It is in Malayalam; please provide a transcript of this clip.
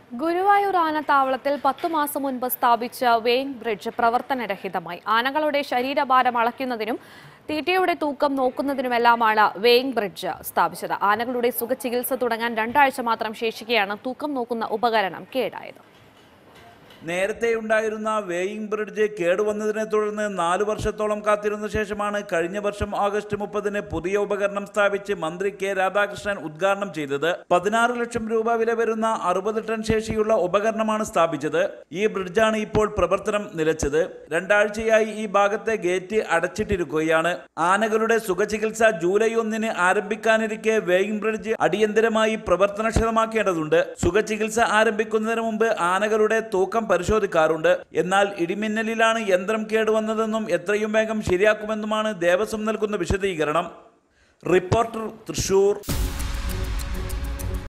ഗുരുവായൂർ ആനത്താവളത്തിൽ 10 മാസം മുൻപ് സ്ഥാപിച്ച വെയിങ് ബ്രിഡ്ജ് പ്രവർത്തനരഹിതമായി. ആനകളുടെ ശരീരഭാരം അളക്കുന്നതിനും തീറ്റയുടെ തൂക്കം നോക്കുന്നതിനുമെല്ലാമാണ് വെയിങ് ബ്രിഡ്ജ് സ്ഥാപിച്ചത്. ആനകളുടെ സുഖചികിത്സ തുടങ്ങാൻ 2 ആഴ്ച മാത്രം ശേഷിക്കെയാണ് തൂക്കം നോക്കുന്ന ഉപകരണം കേടായത്. നേരത്തെ ഉണ്ടായിരുന്ന വെയിങ് ബ്രിഡ്ജ് കേടുവന്നതിനെ തുടർന്ന് 4 വർഷത്തോളം കാത്തിരുന്ന ശേഷമാണ് കഴിഞ്ഞ വർഷം ഓഗസ്റ്റ് 30-ന് പുതിയ ഉപകരണം സ്ഥാപിച്ച് മന്ത്രി കെ രാധാകൃഷ്ണൻ ഉദ്ഘാടനം ചെയ്തത്. 16 ലക്ഷം രൂപ വില വരുന്ന 60 ടൺ ശേഷിയുള്ള ഉപകരണമാണ് സ്ഥാപിച്ചത്. ഈ ബ്രിഡ്ജാണ് ഇപ്പോൾ പ്രവർത്തനം നിലച്ചത്. 2 ആഴ്ചയായി ഈ ഭാഗത്തെ ഗേറ്റ് അടച്ചിട്ടിരിക്കുകയാണ്. ആനകളുടെ സുഖചികിത്സ ജൂലൈ 1-ന് ആരംഭിക്കാനിരിക്കെ വെയിങ് ബ്രിഡ്ജ് അടിയന്തരമായി പ്രവർത്തനക്ഷമമാക്കേണ്ടതുണ്ട്. സുഖചികിത്സ ആരംഭിക്കുന്നതിന് മുമ്പ് ആനകളുടെ തൂക്കം പരിശോധിക്കാറുണ്ട്. എന്നാൽ ഇടിമിന്നലിലാണ് യന്ത്രം കേടുവന്നതെന്നും എത്രയും വേഗം ശരിയാക്കുമെന്നുമാണ് ദേവസ്വം നൽകുന്ന വിശദീകരണം. റിപ്പോർട്ടർ, തൃശൂർ.